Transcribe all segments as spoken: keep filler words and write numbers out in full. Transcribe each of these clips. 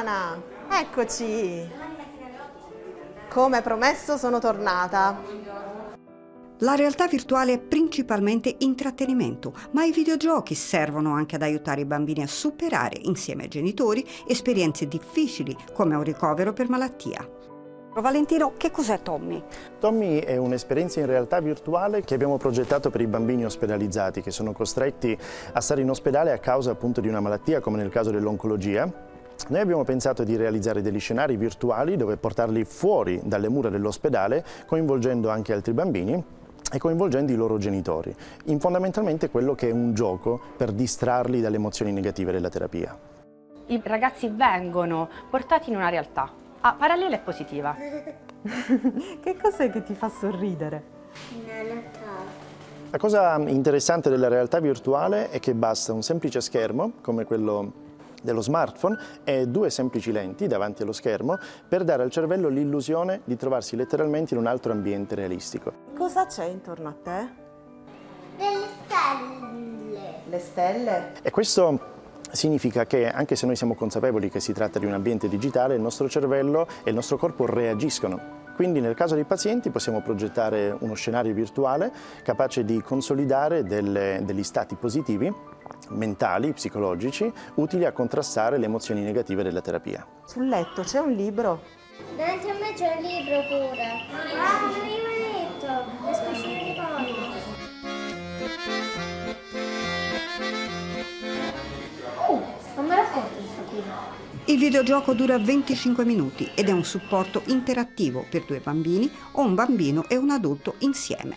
Giovanna, eccoci. Come promesso sono tornata. La realtà virtuale è principalmente intrattenimento, ma i videogiochi servono anche ad aiutare i bambini a superare, insieme ai genitori, esperienze difficili come un ricovero per malattia. Valentino, che cos'è Tommy? Tommy è un'esperienza in realtà virtuale che abbiamo progettato per i bambini ospedalizzati che sono costretti a stare in ospedale a causa appunto di una malattia come nel caso dell'oncologia. Noi abbiamo pensato di realizzare degli scenari virtuali dove portarli fuori dalle mura dell'ospedale coinvolgendo anche altri bambini e coinvolgendo i loro genitori, in fondamentalmente quello che è un gioco per distrarli dalle emozioni negative della terapia. I ragazzi vengono portati in una realtà ah, parallela e positiva. Che cos'è che ti fa sorridere? La cosa interessante della realtà virtuale è che basta un semplice schermo, come quello dello smartphone, e due semplici lenti davanti allo schermo per dare al cervello l'illusione di trovarsi letteralmente in un altro ambiente realistico. Cosa c'è intorno a te? Delle stelle. Le stelle? E questo significa che anche se noi siamo consapevoli che si tratta di un ambiente digitale, il nostro cervello e il nostro corpo reagiscono. Quindi nel caso dei pazienti possiamo progettare uno scenario virtuale capace di consolidare delle, degli stati positivi, mentali, psicologici, utili a contrastare le emozioni negative della terapia. Sul letto c'è un libro. Davanti a me c'è un libro pure. Ah, un libretto. Le specie di poi. Oh, non me l'ha fatto questa qui. Il videogioco dura venticinque minuti ed è un supporto interattivo per due bambini o un bambino e un adulto insieme.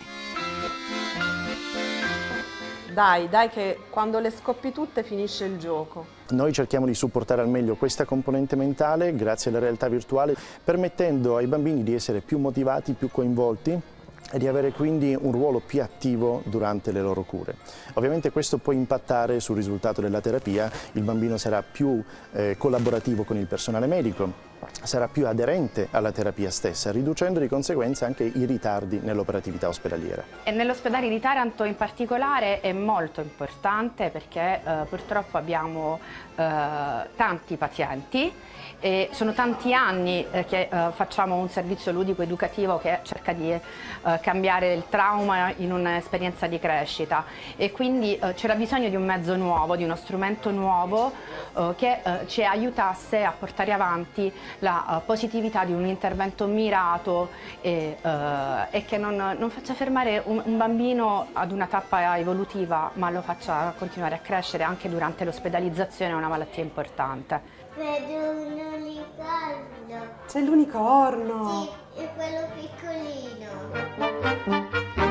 Dai, dai che quando le scoppi tutte finisce il gioco. Noi cerchiamo di supportare al meglio questa componente mentale grazie alla realtà virtuale, permettendo ai bambini di essere più motivati, più coinvolti e di avere quindi un ruolo più attivo durante le loro cure. Ovviamente questo può impattare sul risultato della terapia, il bambino sarà più eh, collaborativo con il personale medico, sarà più aderente alla terapia stessa, riducendo di conseguenza anche i ritardi nell'operatività ospedaliera. E nell'ospedale di Taranto in particolare è molto importante perché eh, purtroppo abbiamo eh, tanti pazienti e sono tanti anni eh, che eh, facciamo un servizio ludico educativo che cerca di eh, cambiare il trauma in un'esperienza di crescita e quindi eh, c'era bisogno di un mezzo nuovo, di uno strumento nuovo eh, che eh, ci aiutasse a portare avanti la uh, positività di un intervento mirato e, uh, e che non, non faccia fermare un, un bambino ad una tappa evolutiva, ma lo faccia continuare a crescere anche durante l'ospedalizzazione a una malattia importante. Vedo un unicorno. C'è l'unicorno. Sì, è quello piccolino.